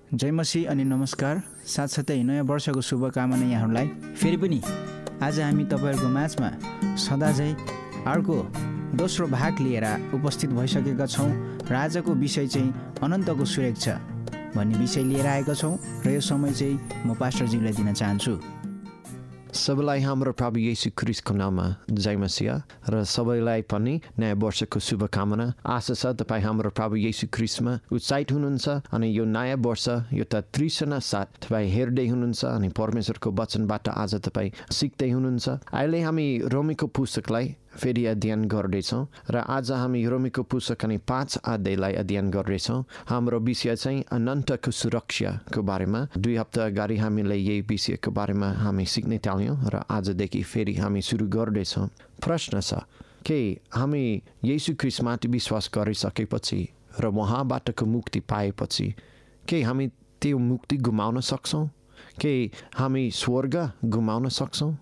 जय मसी अनि नमस्कार। साथसाथै नयाँ वर्षको शुभकामना यहाँहरूलाई। फेरि पनि आज हामी तपाईँहरूको माझमा सदाझै अर्को दोस्रो भाग लिएर उपस्थित भइसकेका छौँ र आजको विषय चाहिँ अनन्तको सुरक्षा भन्ने विषय लिएर आएका छौँ र यो समय चाहिँ म पास्टरज्यूलाई दिन चाहन्छु। सबैलाई हाम्रो प्रभु येशू ख्रीष्टको नाममा जय मसीह र सबैलाई पनि नयाँ वर्षको शुभकामना। आशा छ तपाईँ हाम्रो प्रभु येशू ख्रीष्टमा उत्साहित हुनुहुन्छ अनि यो नयाँ वर्ष यो त तृष्णा साथ तपाईँ हेर्दै हुनुहुन्छ अनि परमेश्वरको वचनबाट आज तपाईँ सिक्दै हुनुहुन्छ। अहिले हामी रोमीको पुस्तकलाई फेरि अध्ययन गर्दैछौँ र आज हामी रोमीको पुस्तक अनि 5 अध्यायलाई अध्ययन गर्दैछौँ। हाम्रो विषय चाहिँ अनन्तको सुरक्षाको बारेमा। 2 हप्ता अगाडि हामीले यही विषयको बारेमा हामी सिक्ने थाल्यौँ र आजदेखि फेरि हामी सुरु गर्दैछौँ। प्रश्न छ के हामी येशू ख्रीष्टमाथि विश्वास गरिसकेपछि र उहाँबाटको मुक्ति पाएपछि के हामी त्यो मुक्ति गुमाउन सक्छौँ? के हामी स्वर्ग गुमाउन सक्छौँ?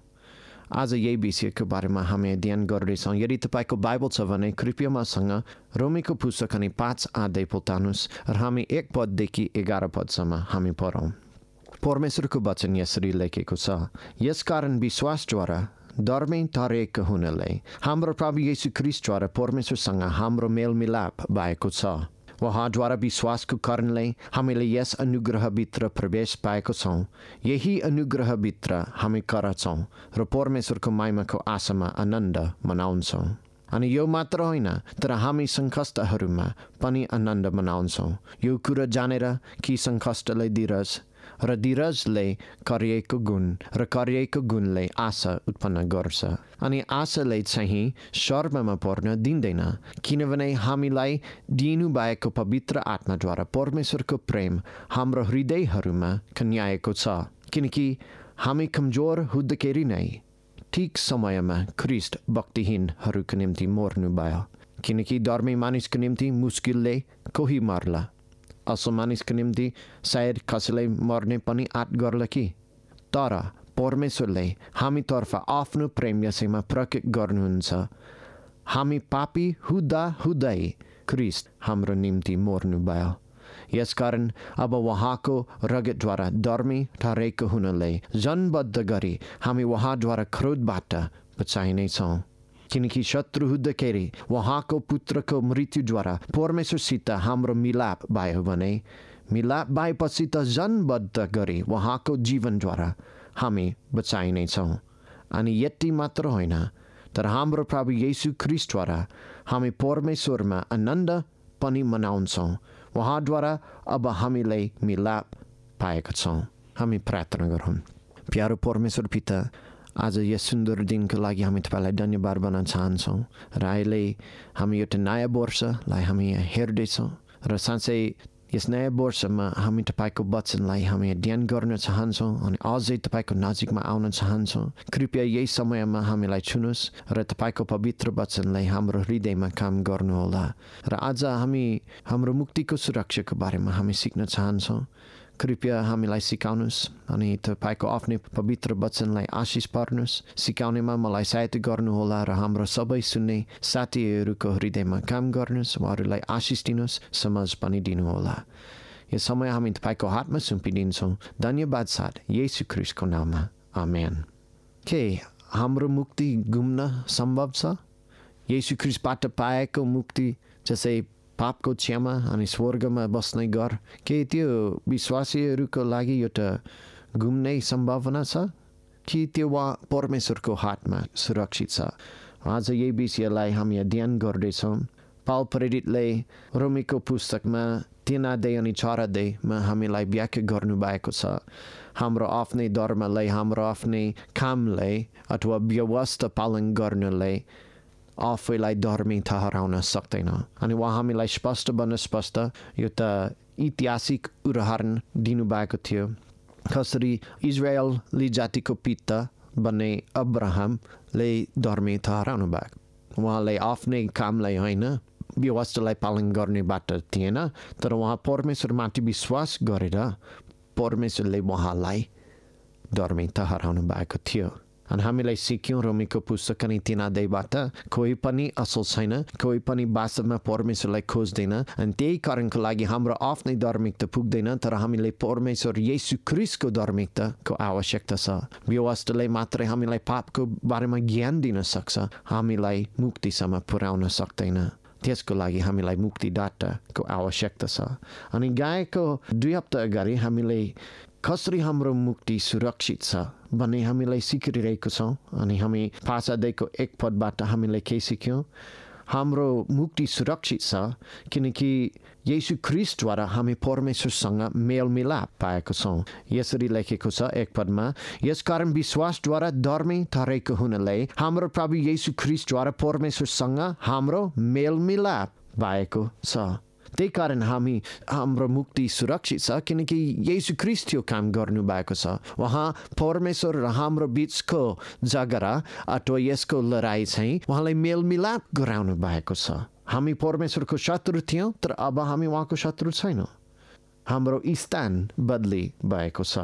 आज यही विषयको बारेमा हामी अध्ययन गर्दैछौँ। यदि तपाईँको बाइबल छ भने कृपया मसँग रोमीको पुस्तक अनि 5 अध्याय पल्टाउनुहोस् र हामी 1 पददेखि 11 पदसम्म हामी पढौँ। परमेश्वरको वचन यसरी लेखेको छ, यसकारण विश्वासद्वारा धर्मी ठहरिएको हुनाले हाम्रो प्रभु येशू ख्रीष्टद्वारा परमेश्वरसँग हाम्रो मेलमिलाप भएको छ। उहाँद्वारा विश्वासको कारणले हामीले यस अनुग्रहभित्र प्रवेश पाएको छौँ। यही अनुग्रहभित्र हामी करछौँ र परमेश्वरको महिमाको आशामा आनन्द मनाउँछौँ। अनि यो मात्र होइन तर हामी सङ्कष्टहरूमा पनि आनन्द मनाउँछौँ। यो कुरा जानेर कि सङ्कष्टले धीरज र धीरजले कार्यको गुण र कार्यको गुणले आशा उत्पन्न गर्छ। अनि आशाले चाहिँ शर्ममा पर्न दिँदैन, किनभने हामीलाई दिनुभएको पवित्र आत्माद्वारा परमेश्वरको प्रेम हाम्रो हृदयहरूमा खन्याएको छ। किनकि हामी कमजोर हुँदाखेरि नै ठिक समयमा ख्रीष्ट भक्तिहीनहरूको निम्ति मर्नुभयो। किनकि धर्मी मानिसको निम्ति मुस्किलले कोही मर्ला, असल मानिसको निम्ति सायद कसैले मर्ने पनि आँट गर्ला कि। तर परमेश्वरले हामीतर्फ आफ्नो प्रेम यसैमा प्रकट गर्नुहुन्छ। हामी पापी हुँदा हुँदै ख्रीष्ट हाम्रो निम्ति मर्नुभयो। यसकारण अब उहाँको रगतद्वारा धर्मी ठहरेको हुनाले जनबद्ध गरी हामी उहाँद्वारा क्रोधबाट बचाइनेछौँ। किनकि शत्रु हुँदाखेरि उहाँको पुत्रको मृत्युद्वारा परमेश्वरसित हाम्रो मिलाप भयो भने मिलाप भएपछि त जनबद्ध गरी उहाँको जीवनद्वारा हामी बचाइनेछौँ। अनि यति मात्र होइन तर हाम्रो प्रभु येशू ख्रीष्टद्वारा हामी परमेश्वरमा आनन्द पनि मनाउँछौँ। उहाँद्वारा अब हामीले मिलाप पाएका छौँ। हामी प्रार्थना गरौँ। प्यारो परमेश्वर पिता, आज यस सुन्दर दिनको लागि हामी तपाईँलाई धन्यवाद भन्न चाहन्छौँ र अहिले हामी एउटा नयाँ वर्षलाई हामी हेर्दैछौँ र साँच्चै यस नयाँ वर्षमा हामी तपाईँको वचनलाई हामी अध्ययन गर्न चाहन्छौँ अनि अझै तपाईँको नजिकमा आउन चाहन्छौँ। कृपया यही समयमा हामीलाई छुनुहोस् र तपाईँको पवित्र वचनलाई हाम्रो हृदयमा काम गर्नुहोला। र आज हामी हाम्रो मुक्तिको सुरक्षाको बारेमा हामी सिक्न चाहन्छौँ। कृपया हामीलाई सिकाउनुहोस् अनि तपाईँको आफ्नै पवित्र वचनलाई आशिष पार्नुहोस्। सिकाउनेमा मलाई सहायता गर्नुहोला र हाम्रो सबै सुन्ने साथीहरूको हृदयमा काम गर्नुहोस्, उहाँहरूलाई आशिष दिनुहोस्, समझ पनि दिनुहोला। यो समय हामी तपाईँको हातमा सुम्पिदिन्छौँ। धन्यवाद साथ येशू ख्रीष्टको नाममा, आमेन। के हाम्रो मुक्ति गुम्न सम्भव छ? येशू ख्रीष्टबाट पाएको मुक्ति जस्तै पापको क्षमा अनि स्वर्गमा बस्ने घर, के त्यो विश्वासीहरूको लागि एउटा घुम्ने सम्भावना छ कि त्यो परमेश्वरको हातमा सुरक्षित छ? आज यही विषयलाई हामी अध्ययन गर्दैछौँ। पाउल प्रेरितले रोमीको पुस्तकमा 3 अध्याय अनि 4 अध्यायमा हामीलाई व्याख्या गर्नुभएको छ। हाम्रो आफ्नै धर्मलाई, हाम्रो आफ्नै कामलाई अथवा व्यवस्था पालन गर्नले आफैलाई धर्मी ठहराउन सक्दैन। अनि उहाँ हामीलाई स्पष्ट यो त ऐतिहासिक उदाहरण दिनुभएको थियो। कसरी इजरायली जातिको पिता बन्ने अब्राहमले धर्मी ठहराउनु भएको। उहाँले आफ्नै कामलाई होइन, व्यवस्थालाई पालन गर्ने बाटो थिएन, तर उहाँ परमेश्वरमाथि विश्वास गरेर परमेश्वरले उहाँलाई धर्मी ठहराउनु भएको थियो। अनि हामीलाई सिक्यौँ रोमीको पुस्तक अनि 3 अध्यायबाट कोही पनि असल छैन, कोही पनि वास्तवमा परमेश्वरलाई खोज्दैन। अनि त्यही कारणको लागि हाम्रो आफ्नै धार्मिकता पुग्दैन, तर हामीले परमेश्वर येशू ख्रीष्टको धार्मिकताको आवश्यकता छ। व्यवस्थाले मात्रै हामीलाई पापको बारेमा ज्ञान दिन सक्छ, हामीलाई मुक्तिसम्म पुर्याउन सक्दैन। त्यसको लागि हामीलाई मुक्तिदाताको आवश्यकता छ। अनि गएको 2 हप्ता अगाडि हामीले कसरी हाम्रो मुक्ति सुरक्षित छ भन्ने हामीलाई सिकिरहेको छौँ। अनि हामी 5 अध्यायको 1 पदबाट हामीले के सिक्यौँ? हाम्रो मुक्ति सुरक्षित छ किनकि येशू ख्रीष्टद्वारा हामी परमेश्वरसँग मेलमिलाप पाएको छौँ। यसरी लेखेको छ 1 पदमा, यसकारण विश्वासद्वारा धर्मी ठहरेको हुनाले हाम्रो प्रभु येशू ख्रीष्टद्वारा परमेश्वरसँग हाम्रो मेलमिलाप भएको छ। त्यही कारण हाम्रो मुक्ति सुरक्षित छ किनकि येशू ख्रीष्ट यो काम गर्नु भएको छ। उहाँ परमेश्वर र हाम्रो बिचको झगडा अथवा यसको लडाइँ चाहिँ उहाँलाई मेलमिलाप गराउनु भएको छ। हामी परमेश्वरको शत्रु थियौँ, तर अब हामी उहाँको शत्रु छैनौँ। हाम्रो स्थान बदली भएको छ।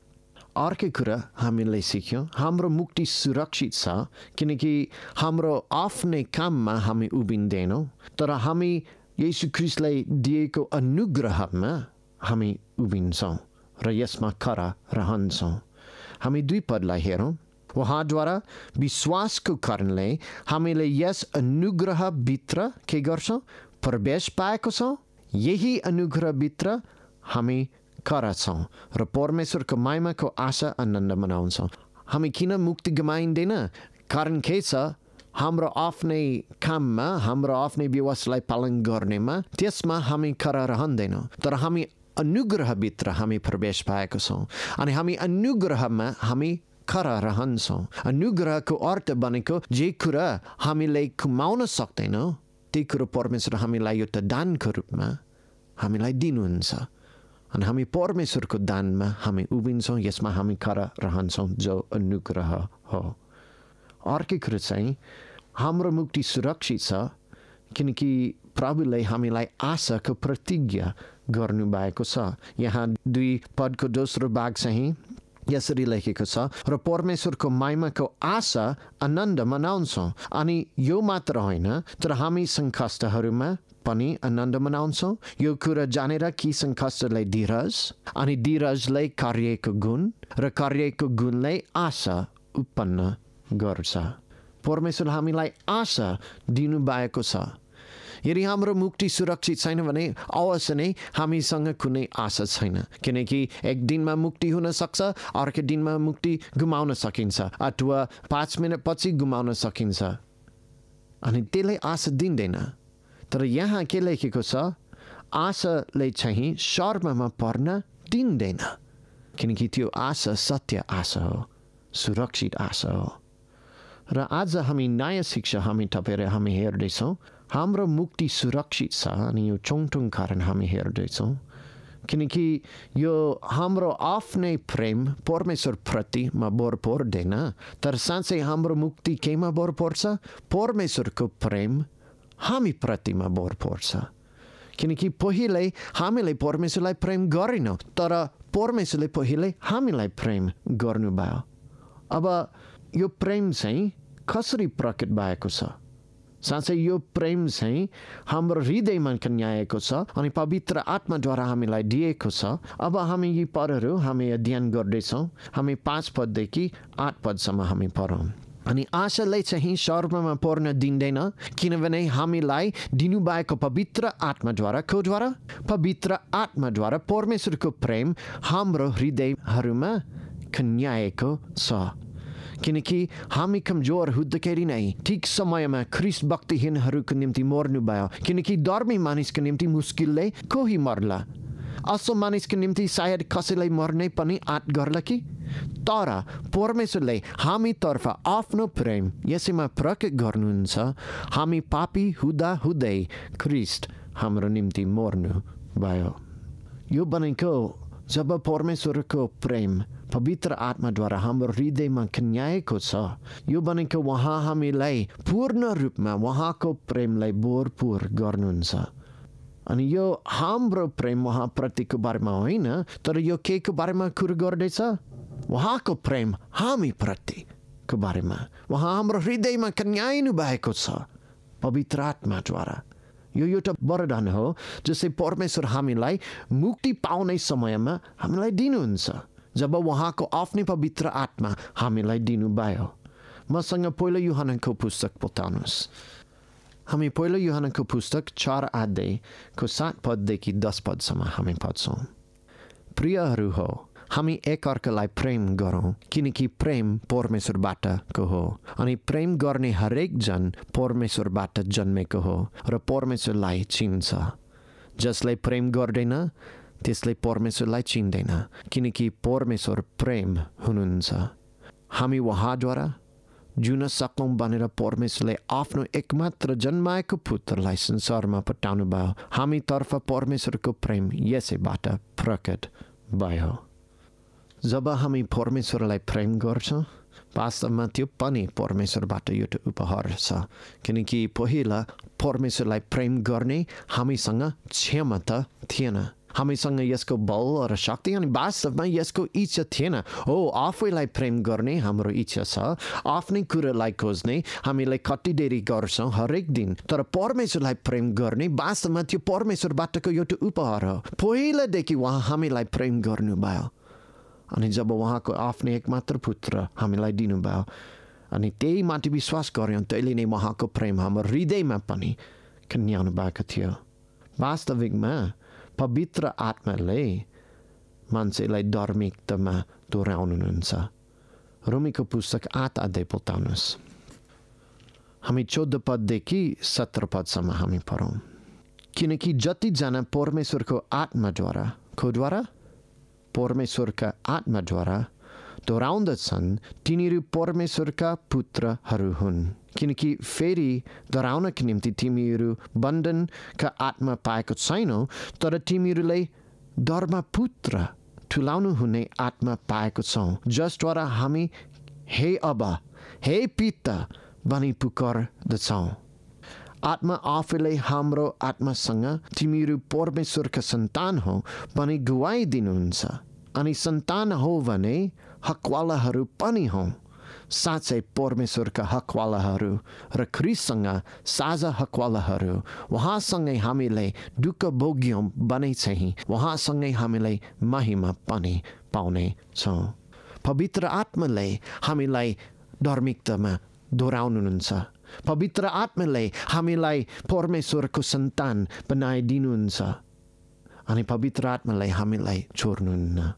अर्कै कुरा हामीले सिक्यौँ, हाम्रो मुक्ति सुरक्षित छ किनकि हाम्रो आफ्नै काममा हामी उभिँदैनौँ, तर हामी येशू ख्रीष्टलाई दिएको अनुग्रहमा हामी उभिन्छौँ र यसमा खरा रहन्छौँ। हामी 2 पदलाई हेरौँ। उहाँद्वारा विश्वासको कारणले हामीले यस अनुग्रहभित्र के गर्छौँ? प्रवेश पाएको छौँ। यही अनुग्रहभित्र हामी खरा छौँ र परमेश्वरको महिमाको आशा आनन्द मनाउँछौँ। हामी किन मुक्ति गुमाइँदैन? कारण के छ? हाम्रो आफ्नै काममा, हाम्रो आफ्नै व्यवस्थालाई पालन गर्नेमा, त्यसमा हामी खरा रहँदैनौँ, तर हामी अनुग्रहभित्र हामी प्रवेश पाएको छौँ अनि हामी अनुग्रहमा हामी खरा रहन्छौँ। अनुग्रहको अर्थ भनेको जे कुरा हामीले कमाउन सक्दैनौँ त्यही कुरो परमेश्वर हामीलाई एउटा दानको रूपमा हामीलाई दिनुहुन्छ अनि हामी परमेश्वरको दानमा हामी उभिन्छौँ। यसमा हामी खरा रहन्छौँ जो अनुग्रह हो। अर्कै कुरो चाहिँ हाम्रो मुक्ति सुरक्षित छ किनकि प्रभुले हामीलाई आशाको प्रतिज्ञा गर्नुभएको छ। यहाँ 2 पदको दोस्रो भाग चाहिँ यसरी लेखेको छ, र परमेश्वरको महिमाको आशा आनन्द मनाउँछौँ। अनि यो मात्र होइन, तर हामी सङ्कष्टहरूमा पनि आनन्द मनाउँछौँ। यो कुरा जानेर कि सङ्कष्टले धीरज, अनि धीरजले कार्यको गुण, र कार्यको गुणले आशा उत्पन्न गर्छ। परमेश्वर हामीलाई आशा दिनुभएको छ। यदि हाम्रो मुक्ति सुरक्षित छैन भने अवश्य नै हामीसँग कुनै आशा छैन, किनकि एक दिनमा मुक्ति हुन सक्छ, अर्को दिनमा मुक्ति गुमाउन सकिन्छ, अथवा 5 मिनट पछि गुमाउन सकिन्छ अनि त्यसले आशा दिँदैन। तर यहाँ के लेखेको छ? आशाले चाहिँ शर्ममा पर्न दिँदैन किनकि त्यो आशा सत्य आशा हो, सुरक्षित आशा हो। र आज हामी नयाँ शिक्षा हामी तपाईँ हामी हेर्दैछौँ। हाम्रो मुक्ति सुरक्षित छ अनि यो चौथो कारण हामी हेर्दैछौँ किनकि यो हाम्रो आफ्नै प्रेम परमेश्वरप्रतिमा भर पर्दैन, तर साँच्चै हाम्रो मुक्ति केमा भर पर्छ? परमेश्वरको प्रेम हामी प्रतिमा भर पर्छ। किनकि पहिले हामीले परमेश्वरलाई प्रेम गरेनौँ, तर परमेश्वरले पहिले हामीलाई प्रेम गर्नुभयो। अब यो प्रेम चाहिँ कसरी प्रकट भएको छ? साँच्चै यो प्रेम चाहिँ हाम्रो हृदयमा कन्याएको छ अनि पवित्र आत्माद्वारा हामीलाई दिएको छ। अब हामी यी पदहरू हामी अध्ययन गर्दैछौँ। हामी 5 पददेखि 8 पदसम्म हामी पढौँ। अनि आशाले चाहिँ शर्ममा पर्न दिँदैन किनभने हामीलाई दिनुभएको पवित्र आत्माद्वारा, कोद्वारा? पवित्र आत्माद्वारा परमेश्वरको प्रेम हाम्रो हृदयहरूमा कन्याएको छ। किनकि हामी कमजोर हुँदाखेरि नै ठिक समयमा ख्रीष्ट भक्तिहीनहरूको निम्ति मर्नुभयो। किनकि धर्मी मानिसको निम्ति मुस्किलले कोही मर्ला, असल मानिसको निम्ति सायद कसैलाई मर्नै पनि आँट गर्ला कि, तर परमेश्वरले हामीतर्फ आफ्नो प्रेम यसैमा प्रकट गर्नुहुन्छ। हामी पापी हुँदा हुँदै ख्रीष्ट हाम्रो निम्ति मर्नु भयो। यो भनेको जब परमेश्वरको प्रेम पवित्र आत्माद्वारा हाम्रो हृदयमा कन्याएको छ, यो भनेको उहाँ हामीलाई पूर्ण रूपमा उहाँको प्रेमलाई भरपूर गर्नुहुन्छ। अनि यो हाम्रो प्रेम उहाँप्रतिको बारेमा होइन, तर यो के को बारेमा कुरा गर्दैछ? उहाँको प्रेम हामीप्रति को बारेमा उहाँ हाम्रो हृदयमा कन्याइनु भएको छ पवित्र आत्माद्वारा। यो एउटा वरदान हो जसले परमेश्वर हामीलाई मुक्ति पाउने समयमा हामीलाई दिनुहुन्छ जब उहाँको आफ्नै पवित्र आत्मा हामीलाई दिनुभयो। मसँग पहिलो यूहन्नाको पुस्तक पढ्नुहोस्। हामी पहिलो यूहन्नाको पुस्तक 4 अध्यायको 7 पददेखि 10 पदसम्म हामी पढ्छौँ। प्रियहरू हो, हामी एकअर्कालाई प्रेम गरौँ किनकि प्रेम परमेश्वरबाटको हो अनि प्रेम गर्ने हरेक जन परमेश्वरबाट जन्मेको हो र परमेश्वरलाई चिन्छ। जसले प्रेम गर्दैन त्यसले परमेश्वरलाई चिन्दैन किनकि परमेश्वर प्रेम हुनुहुन्छ। हामी उहाँद्वारा जुन सकौँ भनेर परमेश्वरले आफ्नो एकमात्र जन्माएको पुत्रलाई संसारमा पठाउनु भयो। हामीतर्फ परमेश्वरको प्रेम यसैबाट प्रकट भयो। जब हामी परमेश्वरलाई प्रेम गर्छौँ वास्तवमा त्यो पनि परमेश्वरबाट एउटा उपहार छ किनकि पहिला परमेश्वरलाई प्रेम गर्ने हामीसँग क्षमता थिएन, हामीसँग यसको बल र शक्ति अनि वास्तवमा यसको इच्छा थिएन। हो, आफैलाई प्रेम गर्ने हाम्रो इच्छा छ, आफ्नै कुरालाई खोज्ने हामीले कति देरी गर्छौँ हरेक दिन, तर परमेश्वरलाई प्रेम गर्ने वास्तवमा त्यो परमेश्वरबाटको एउटा उपहार हो। पहिलादेखि उहाँ हामीलाई प्रेम गर्नुभयो अनि जब उहाँको आफ्नै एकमात्र पुत्र हामीलाई दिनुभयो अनि त्यही माथि विश्वास गऱ्यौँ तैले नै उहाँको प्रेम हाम्रो हृदयमा पनि कन्याउनु भएको थियो। वास्तविकमा पवित्र आत्माले मान्छेलाई धार्मिकतामा दोहोऱ्याउनुहुन्छ। रोमीको पुस्तक 8 अध्याय पढ्नुहोस्। हामी 14 पददेखि 17 पदसम्म हामी पढौँ। किनकि जतिजना परमेश्वरको आत्माद्वारा परमेश्वरका आत्माद्वारा दोहोऱ्याउँदछन् तिनीहरू परमेश्वरका पुत्रहरू हुन्। किनकि फेरि दोहोऱ्याउनका निम्ति तिमीहरू बन्धनका आत्मा पाएको छैनौ, तर तिमीहरूले धर्मपुत्र ठुलाउनु हुने आत्मा पाएको छौ, जसद्वारा हामी हे अब्बा, हे पिता भनी पुकार्दछौँ। आत्मा आफैले हाम्रो आत्मासँग तिमीहरू परमेश्वरका सन्तान हो भनी गुवाई दिनुहुन्छ अनि सन्तान हो भने हकवालाहरू पनि हौ, साँच्चै परमेश्वरका हकवालाहरू र ख्रीष्टसँग साझा हकवालाहरू। उहाँसँगै हामीले दुःख भोग्यौँ भने चाहिँ उहाँसँगै हामीले महिमा पनि पाउने छौँ। पवित्र आत्माले हामीलाई धार्मिकतामा दोहोऱ्याउनुहुन्छ। पवित्र आत्माले हामीलाई परमेश्वरको सन्तान बनाइदिनुहुन्छ अनि पवित्र आत्माले हामीलाई छोड्नुहुन्न।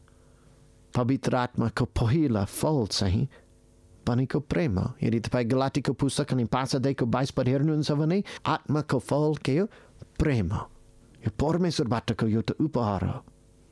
पवित्र आत्माको पहिला फल चाहिँ भनेको प्रेम हो। यदि तपाईँ गलातीको पुस्तक अनि 5 अध्यायको 22 पद हेर्नुहुन्छ भने आत्माको फल के हो? प्रेम हो। यो परमेश्वरबाटको एउटा उपहार हो।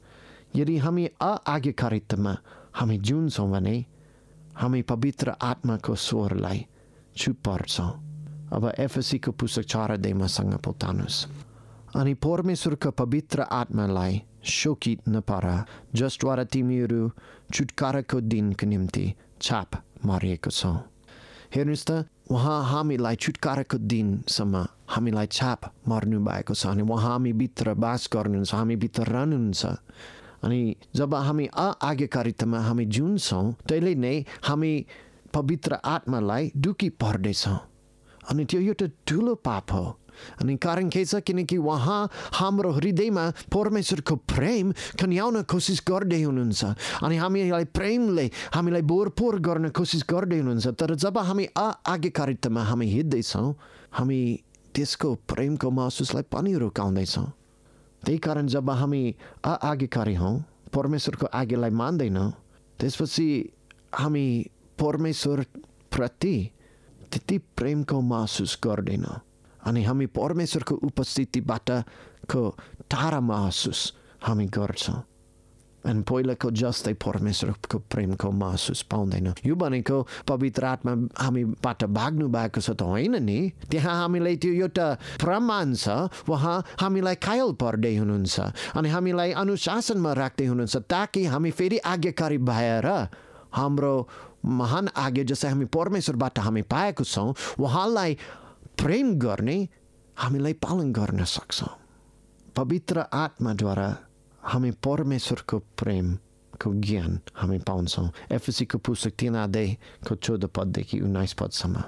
यदि हामी आज्ञाकारितामा हामी जिउँछौँ भने हामी पवित्र आत्माको स्वरलाई चुप पर्छौँ। अब एफएसीको पुस्तक 4 अध्यायमा सँग पढ्नुहोस्। अनि परमेश्वरको पवित्र आत्मालाई शोकित नपार, जसद्वारा तिमीहरू छुटकाराको दिनको निम्ति छाप मारिएको छौ। हेर्नुहोस् त, उहाँ हामीलाई छुटकाराको दिनसम्म हामीलाई छाप मार्नु भएको छ अनि उहाँ हामी भित्र बास गर्नुहुन्छ, हामी भित्र रहनुहुन्छ। अनि जब हामी आज्ञाकारितामा हामी जिउँछौँ तैले नै हामी पवित्र आत्मालाई दुखी पर्दैछौँ अनि त्यो एउटा ठुलो पाप हो। अनि कारण के छ? किनकि उहाँ हाम्रो हृदयमा परमेश्वरको प्रेम कन्याउन कोसिस गर्दै हुनुहुन्छ अनि हामीलाई प्रेमले हामीलाई बोरपोर गर्न कोसिस गर्दै हुनुहुन्छ। तर जब हामी आज्ञाकारितामा हामी हिँड्दैछौँ हामी त्यसको प्रेमको महसुसलाई पनि रोकाउँदैछौँ। त्यही कारण जब हामी आज्ञाकारी हौँ, परमेश्वरको आज्ञालाई मान्दैनौँ, त्यसपछि हामी परमेश्वर प्रति त्यति प्रेमको महसुस गर्दैनौँ अनि हामी परमेश्वरको उपस्थितिबाटको टाढा महसुस हामी गर्छौँ अनि पहिलाको जस्तै परमेश्वरको प्रेमको महसुस पाउँदैनौँ। यो भनेको पवित्र आत्मा हामीबाट भाग्नु भएको छ त होइन नि। त्यहाँ हामीलाई त्यो एउटा प्रमाण छ, उहाँ हामीलाई कायल पर्दै हुनुहुन्छ अनि हामीलाई अनुशासनमा राख्दै हुनुहुन्छ ताकि हामी फेरि आज्ञाकारी भएर हाम्रो महान आज्ञा जस्तै हामी परमेश्वरबाट हामी पाएको छौँ उहाँलाई प्रेम गर्ने हामीलाई पालन गर्न सक्छौँ। पवित्र आत्माद्वारा हामी परमेश्वरको प्रेम को ज्ञान हामी पाउँछौँ। एफएसीको पुस्तक 3 अध्यायको 14 पददेखि 19 पदसम्म।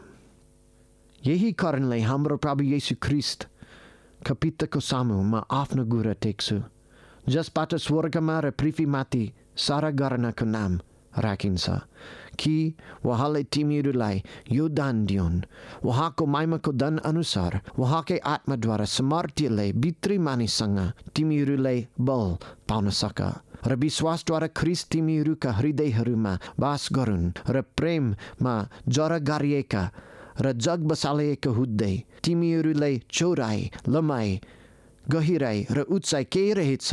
यही कारणले हाम्रो प्रभु येशू ख्रीष्टका पिताको सामुमा आफ्नो गुरु टेक्छु, जसबाट स्वर्गमा र पृथ्वीमाथि सारा गणनाको नाम राखिन्छ, कि उहाँले तिमीहरूलाई यो दान दिउन्। उहाँको महिमाको दान अनुसार उहाँकै आत्माद्वारा समर्थीले भित्री मानिससँग तिमीहरूले बल पाउन सक र विश्वासद्वारा ख्रीष्ट तिमीहरूका हृदयहरूमा वास गरून् र प्रेममा जरा गारिएका र जग बसालिएका हुँदै तिमीहरूले चौडाइ, लम्बाइ, गहिराई र उचाइ के रहेछ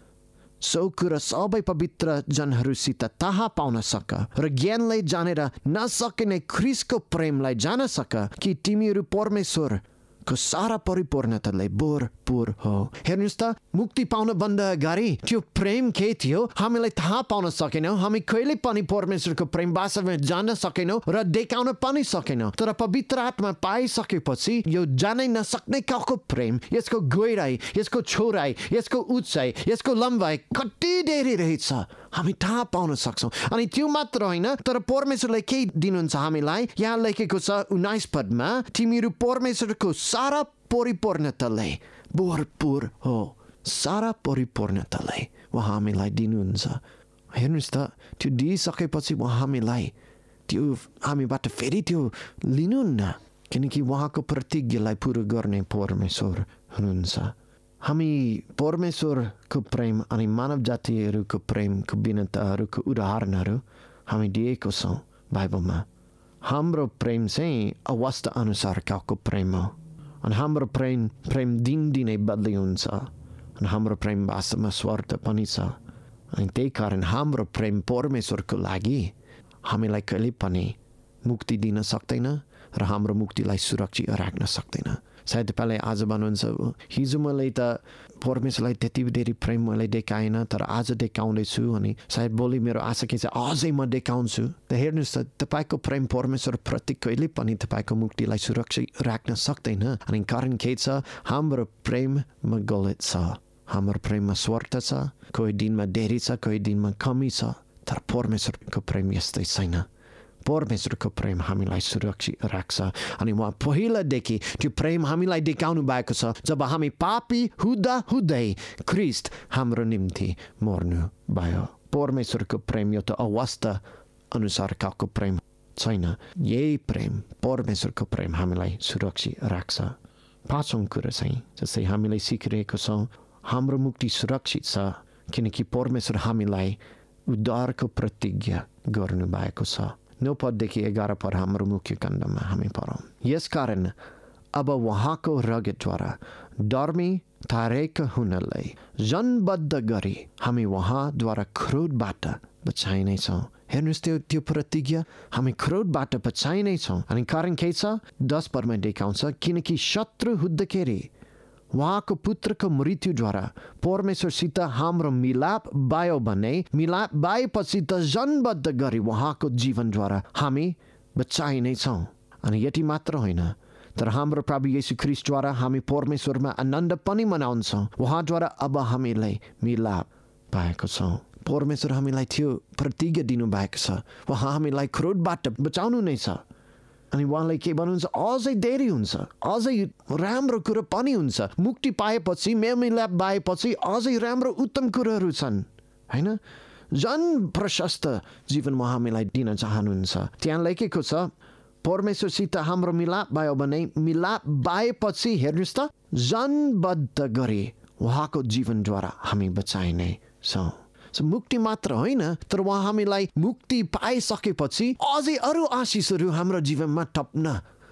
सो कुरा सबै पवित्र जनहरूसित थाहा पाउन सक र ज्ञानलाई जानेर नसकिने ख्रीष्टको प्रेमलाई जान सक कि तिमीहरू परमेश्वरको सारा परिपूर्णताले भरपूर हो। हेर्नुहोस् त, मुक्ति पाउन भन्दा अगाडि त्यो प्रेम के थियो हामीलाई थाहा पाउन सकेनौँ। हामी कहिले पनि परमेश्वरको प्रेम वास्तवमा जान्न सकेनौँ र देखाउन पनि सकेनौँ। तर पवित्र आत्मा पाइसकेपछि यो जानै नसक्ने खालको प्रेम, यसको गहिराई, यसको छोराई, यसको उचाइ, यसको लम्बाइ कति धेरै रहेछ हामी थाहा पाउन सक्छौँ। अनि त्यो मात्र होइन, तर परमेश्वरले के दिनुहुन्छ हामीलाई? यहाँ लेखेको छ 19 पदमा, तिमीहरू परमेश्वरको सारा परिपूर्णताले भरपूर हो। सारा परिपूर्णताले उहाँ हामीलाई दिनुहुन्छ। हेर्नुहोस् त, त्यो दिइसकेपछि उहाँ हामीलाई त्यो हामीबाट फेरि त्यो लिनुहुन्न, किनकि उहाँको प्रतिज्ञालाई पुरा गर्ने परमेश्वर हुनुहुन्छ। हामी परमेश्वरको प्रेम अनि मानव जातिहरूको प्रेमको भिन्नताहरूको उदाहरणहरू हामी दिएको छौँ बाइबलमा। हाम्रो प्रेम चाहिँ अवस्था अनुसारको प्रेम हो, अनि हाम्रो प्रेम दिनदिनै बदली हुन्छ, अनि हाम्रो प्रेम वास्तवमा स्वार्थ पनि छ। अनि त्यही कारण हाम्रो प्रेम परमेश्वरको लागि हामीलाई कहिले पनि मुक्ति दिन सक्दैन र हाम्रो मुक्तिलाई सुरक्षित राख्न सक्दैन। सायद तपाईँले आज भन्नुहुन्छ, हिजो मैले त परमेश्वरलाई त्यति धेरै प्रेम मैले देखाएन, तर आज देखाउँदैछु, अनि सायद भोलि मेरो आशा के छ अझै म देखाउँछु। त हेर्नुहोस् त, तपाईँको प्रेम परमेश्वरप्रति कहिले पनि तपाईँको मुक्तिलाई सुरक्षित राख्न सक्दैन। अनि कारण के छ? हाम्रो प्रेममा गलत छ, हाम्रो प्रेममा स्वार्थ छ, कोही दिनमा धेरै छ, कोही दिनमा कमी छ। तर परमेश्वरको प्रेम यस्तै छैन। परमेश्वरको प्रेम हामीलाई सुरक्षित राख्छ, अनि उहाँ पहिलादेखि त्यो प्रेम हामीलाई देखाउनु भएको छ। जब हामी पापी हुँदा हुँदै ख्रीष्ट हाम्रो निम्ति मर्नु भयो। परमेश्वरको प्रेम यो त अवस्था अनुसारको प्रेम छैन। यही प्रेम, परमेश्वरको प्रेम हामीलाई सुरक्षित राख्छ। पाँचौँ कुरा चाहिँ जस्तै हामीले सिकिरहेको छौँ, हाम्रो मुक्ति सुरक्षित छ किनकि परमेश्वर हामीलाई उद्धारको प्रतिज्ञा गर्नुभएको छ। 9 पददेखि 11 पद हाम्रो मुख्य खण्डमा हामी पढौँ। यसकारण अब उहाँको रगतद्वारा धर्मी ठहरेका हुनलाई जनबद्ध गरी हामी उहाँद्वारा क्रोधबाट बचाइनेछौँ। हेर्नुहोस् त्यो प्रतिज्ञा, हामी क्रोधबाट बचाइनेछौँ। अनि कारण के छ? 10 पदमा देखाउँछ, किनकि शत्रु हुँदाखेरि उहाँको पुत्रको मृत्युद्वारा परमेश्वरसित हाम्रो मिलाप भयो भने मिलाप भएपछि त जनबद्ध गरी उहाँको जीवनद्वारा हामी बचाइनेछौँ। अनि यति मात्र होइन, तर हाम्रो प्रभु येशू ख्रीष्टद्वारा हामी परमेश्वरमा आनन्द पनि मनाउँछौँ। उहाँद्वारा अब हामीलाई मिलाप भएको छौँ। परमेश्वर हामीलाई त्यो प्रतिज्ञा दिनुभएको छ, उहाँ हामीलाई क्रोधबाट बचाउनु नै छ। अनि उहाँले के भन्नुहुन्छ? अझै धेरै हुन्छ, अझै राम्रो कुरो पनि हुन्छ। मुक्ति पाएपछि, मेलमिलाप भएपछि अझै राम्रो उत्तम कुराहरू छन्, होइन? जन प्रशस्त जीवन उहाँ हामीलाई दिन चाहनुहुन्छ। त्यहाँ लेखेको छ, परमेश्वरसित हाम्रो मिलाप भयो भने मिलाप भएपछि हेर्नुहोस् त, जनबद्ध गरी उहाँको जीवनद्वारा हामी बचाइने छौँ। मुक्ति मात्र होइन, तर उहाँ हामीलाई मुक्ति पाइसकेपछि अझै अरू आशिषहरू हाम्रो जीवनमा थप्न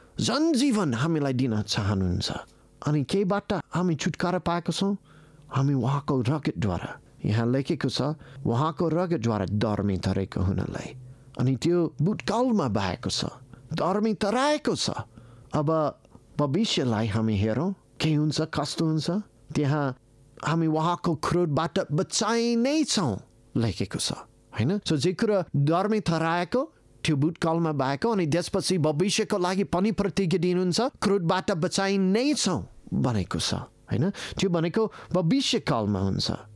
जनजीवन हामीलाई दिन चाहनुहुन्छ। अनि केबाट हामी छुटकारा पाएको छौँ? हामी उहाँको रगतद्वारा। यहाँ लेखेको छ, उहाँको रगतद्वारा धर्मी ठहरेको हुनलाई। अनि त्यो भूतकालमा भएको छ, धर्मी ठहराएको छ। अब भविष्यलाई हामी हेरौँ, के हुन्छ, कस्तो हुन्छ। त्यहाँ हामी उहाँको क्रोधबाट बचाइनै छौँ लेखेको छ, होइन? सो जे कुरा धर्मी ठहराएको त्यो भूतकालमा भएको, अनि त्यसपछि भविष्यको लागि पनि प्रतिज्ञा दिनुहुन्छ, क्रोधबाट बचाइनै छौँ भनेको छ, होइन? त्यो भनेको भविष्यकालमा हुन्छ।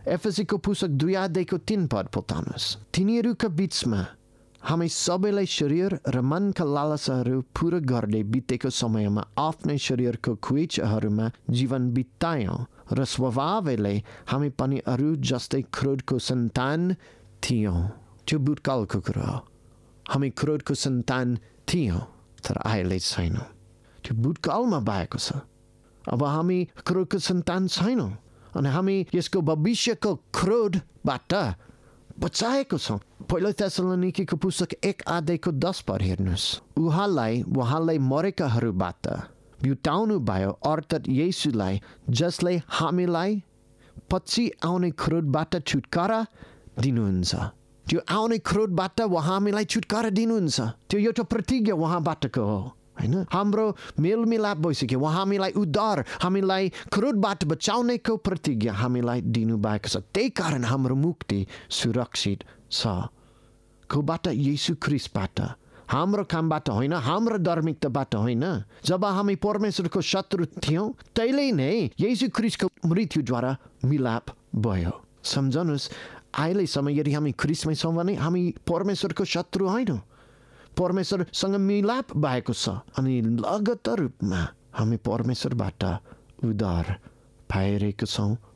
एफएसीको पुस्तक 2:3 पोल्तानुस्। तिनीहरूका बीचमा हामी सबैलाई शरीर र मनका लालसाहरू पूरा गर्दै बितेको समयमा आफ्नै शरीरको खुइचाहरूमा जीवन बितायौँ र स्वभावले हामी पनि अरू जस्तै क्रोधको सन्तान थियौँ। त्यो भूतकालको कुरा हो। हामी क्रोधको सन्तान थियौँ तर अहिले छैनौँ। त्यो भूतकालमा भएको छ। अब हामी क्रोधको सन्तान छैनौँ अनि हामी यसको भविष्यको क्रोधबाट बचाएको छौँ। पहिलो थेसलोनिकीको पुस्तक 1:10 हेर्नुहोस्। उहाँलाई मरेकाहरूबाट बिउताउनु भयो अर्थात् येशूलाई, जसले हामीलाई पछि आउने क्रोधबाट छुटकारा दिनुहुन्छ। त्यो आउने क्रोधबाट हामीलाई छुटकारा दिनुहुन्छ। त्यो एउटा प्रतिज्ञा उहाँबाटको हो हैन। हाम्रो मेलमिलाप भइसक्यो। हामीलाई उद्धार, हामीलाई क्रोधबाट बचाउनेको प्रतिज्ञा हामीलाई दिनुभएको छ। त्यही कारण हाम्रो मुक्ति सुरक्षित छ। कोबाट? येशू ख्रीष्टबाट। हाम्रो कामबाट होइन, हाम्रो धार्मिकताबाट होइन। जब हामी परमेश्वरको शत्रु थियौँ तैले नै येशू ख्रीष्टको मृत्युद्वारा मिलाप भयो। सम्झनुहोस्, अहिलेसम्म यदि हामी ख्रीष्टमै छौँ भने हामी परमेश्वरको शत्रु होइनौँ। परमेश्वरसँग मिलाप भएको छ अनि लगत रूपमा हामी परमेश्वरबाट उद्धार पाइरहेको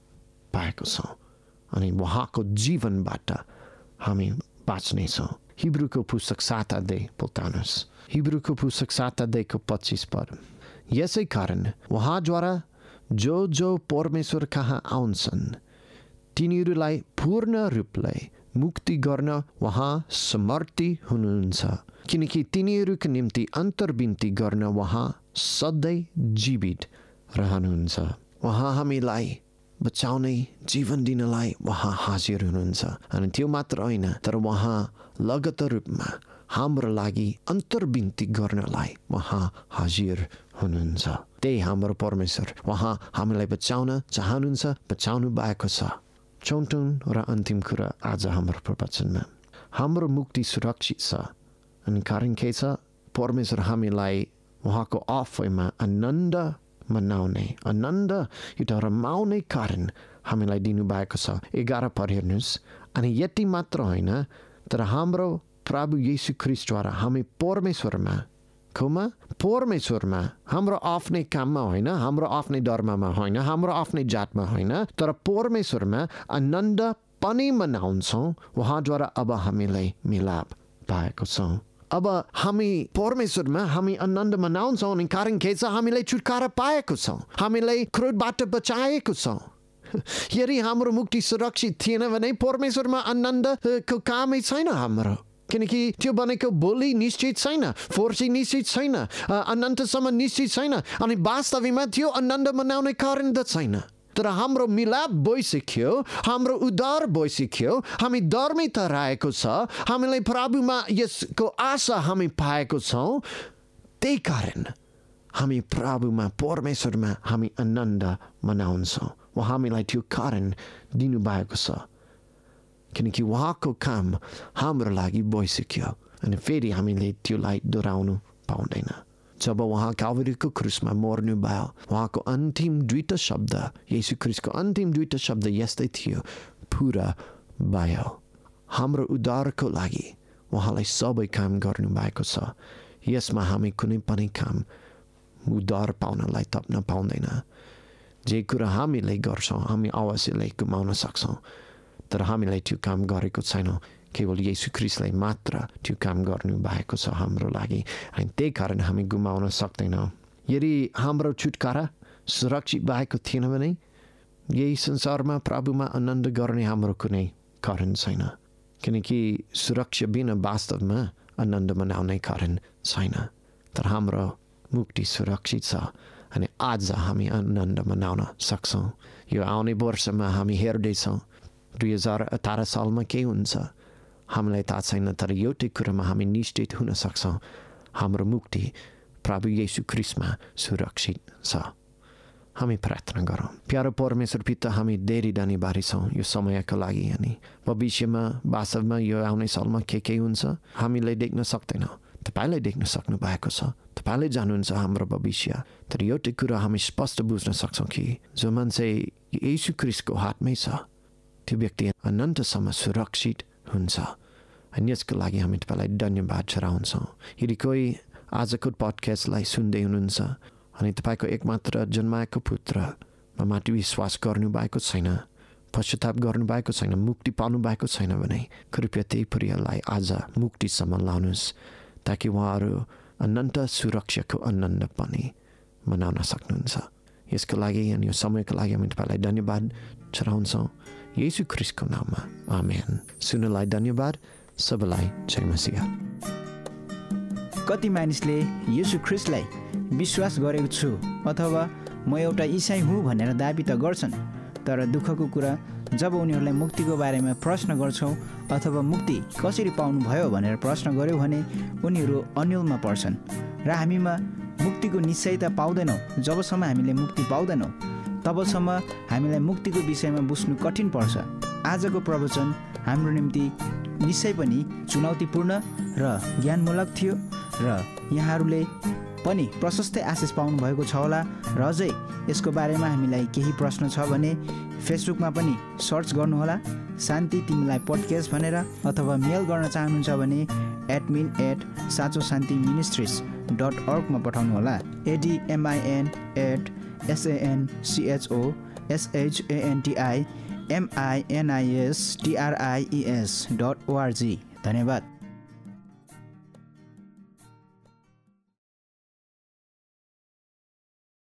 छौँ अनि उहाँको जीवनबाट हामी बाँच्नेछौँ। हिब्रूको पुस्तक 7:2 पोल्तानुस्। हिब्रूको पुस्तक 7:25 यसै कारण उहाँद्वारा जो परमेश्वर कहाँ आउँछन् तिनीहरूलाई पूर्ण रूपले मुक्ति गर्न उहाँ समर्थी हुनुहुन्छ, किनकि तिनीहरूका निम्ति अन्तर्विन्ती गर्न उहाँ सधैँ जीवित रहनुहुन्छ। उहाँ हामीलाई बचाउने, जीवन दिनलाई उहाँ हाजिर हुनुहुन्छ। अनि त्यो मात्र होइन, तर उहाँ लगत रूपमा हाम्रो लागि अन्तर्विन्ती गर्नलाई उहाँ हाजिर हुनुहुन्छ। त्यही हाम्रो परमेश्वर, उहाँ हामीलाई बचाउन चाहनुहुन्छ, बचाउनु भएको छ। चौथो र अन्तिम कुरा आज हाम्रो प्रवचनमा, हाम्रो मुक्ति सुरक्षित छ। अनि कारण के छ? परमेश्वर हामीलाई उहाँको आफैमा आनन्द मनाउने, आनन्द एउटा रमाउने कारण हामीलाई दिनुभएको छ। 11 हेर्नुहोस्। अनि यति मात्र होइन, तर हाम्रो प्रभु येशू ख्रीष्टद्वारा हामी परमेश्वरमा हाम्रो आफ्नै काममा होइन, हाम्रो आफ्नै धर्ममा होइन, हाम्रो आफ्नै जातमा होइन, तर परमेश्वरमा आनन्द पनि मनाउँछौँ। उहाँद्वारा अब हामीलाई मिलाप पाएको छौँ। अब हामी परमेश्वरमा हामी आनन्द मनाउँछौँ अनि कारण के छ? हामीलाई छुटकारा पाएको छौँ, हामीलाई क्रोधबाट बचाएको छौँ। यदि हाम्रो मुक्ति सुरक्षित थिएन भने परमेश्वरमा आनन्दको कामै छैन हाम्रो, किनकि त्यो भनेको भोलि निश्चित छैन, फोर्सी निश्चित छैन, अनन्तसम्म निश्चित छैन अनि वास्तवमा त्यो आनन्द मनाउने कारण त छैन। तर हाम्रो मिलाप भइसक्यो, हाम्रो उद्धार भइसक्यो, हामी धर्मित रहेको छ, हामीलाई प्रभुमा यसको आशा हामी पाएको छौँ। त्यही कारण हामी प्रभुमा परमेश्वरमा हामी आनन्द मनाउँछौँ। हामीलाई त्यो कारण दिनुभएको छ किनकि उहाँको काम हाम्रो लागि भइसक्यो अनि फेरि हामीले त्यसलाई दोहोऱ्याउनु पाउँदैन। जब उहाँ काल्भरीको क्रुसमा मर्नुभयो, उहाँको अन्तिम दुईटा शब्द, येशू ख्रीष्टको अन्तिम दुईटा शब्द यस्तै थियो, पुरा भयो। हाम्रो उद्धारको लागि उहाँलाई सबै काम गर्नुभएको छ। यसमा हामी कुनै पनि काम उद्धार पाउनलाई थप्न पाउँदैन। जे कुरा हामीले गर्छौँ हामी अवश्यलाई गुमाउन सक्छौँ, तर हामीलाई त्यो काम गरेको छैनौँ। केवल येशू ख्रीष्टले मात्र त्यो काम गर्नुभएको छ हाम्रो लागि अनि त्यही कारण हामी गुमाउन सक्दैनौँ। यदि हाम्रो छुटकारा सुरक्षित भएको थिएन भने यही संसारमा प्रभुमा आनन्द गर्ने हाम्रो कुनै कारण छैन, किनकि सुरक्षा बिना वास्तवमा आनन्द मनाउने कारण छैन। तर हाम्रो मुक्ति सुरक्षित छ अनि आज हामी आनन्द मनाउन सक्छौँ। यो आउने वर्षमा हामी हेर्दैछौँ 2018 सालमा के हुन्छ हामीलाई थाहा छैन, तर एउटै कुरामा हामी निश्चित हुन सक्छौँ, हाम्रो मुक्ति प्रभु येशू ख्रीष्टमा सुरक्षित छ। हामी प्रार्थना गरौँ। प्यारो परमेश्वर पिता, हामी धेरै धन्यवादी छौँ यो समयका लागि अनि भविष्यमा वास्तवमा यो आउने सालमा के हुन्छ हामीले देख्न सक्दैनौँ, तपाईँले देख्न सक्नु भएको छ, तपाईँले जान्नुहुन्छ हाम्रो भविष्य। तर एउटै कुरा हामी स्पष्ट बुझ्न सक्छौँ कि जो मान्छे येशू ख्रीष्टको हातमै छ त्यो व्यक्ति अनन्तसम्म सुरक्षित हुन्छ। अनि यसको लागि हामी तपाईँलाई धन्यवाद चढाउँछौँ। यदि कोही आजको पडकास्टलाई सुन्दै हुनुहुन्छ अनि तपाईँको एकमात्र जन्माएको पुत्रमा माथि विश्वास गर्नुभएको छैन, पश्चाताप गर्नुभएको छैन, मुक्ति पाउनु भएको छैन भने कृपया त्यही परिवारलाई आज मुक्तिसम्म लानुहोस्, ताकि उहाँहरू अनन्त सुरक्षाको आनन्द पनि मनाउन सक्नुहुन्छ। यसको लागि अनि यो समयको लागि हामी तपाईँलाई धन्यवाद चढाउँछौँ येशू ख्रीष्टको नाममा, आमेन। सुन्नलाई धन्यवाद। सबैलाई जय मसीह। कति मानिसले येशू ख्रीष्टलाई विश्वास गरेको छु अथवा म एउटा इसाई हुँ भनेर दाबी त गर्छन्, तर दुःखको कुरा जब उनीहरूलाई मुक्तिको बारेमा प्रश्न गर्छौँ अथवा मुक्ति कसरी पाउनुभयो भनेर प्रश्न गर्यो भने उनीहरू अन्यलमा पर्छन् र हामीमा मुक्तिको निश्चयता पाउँदैनौँ। जबसम्म हामीले मुक्ति पाउँदैनौँ तबसम्म हामीलाई मुक्तिको विषयमा बुझ्नु कठिन पर्छ। आजको प्रवचन हाम्रो निम्ति निश्चय पनि चुनौतीपूर्ण र ज्ञानमूलक थियो र यहाँहरूले पनि प्रशस्तै आशिष पाउनुभएको छ होला। र अझै यसको बारेमा हामीलाई केही प्रश्न छ भने फेसबुकमा पनि सर्च गर्नुहोला, शान्ति तिमीलाई पडकास्ट भनेर, अथवा मेल गर्न चाहनुहुन्छ भने admin@sachosantiministries.org मा पठाउनुहोला। admin@sanchosantiministries.org। धन्यवाद।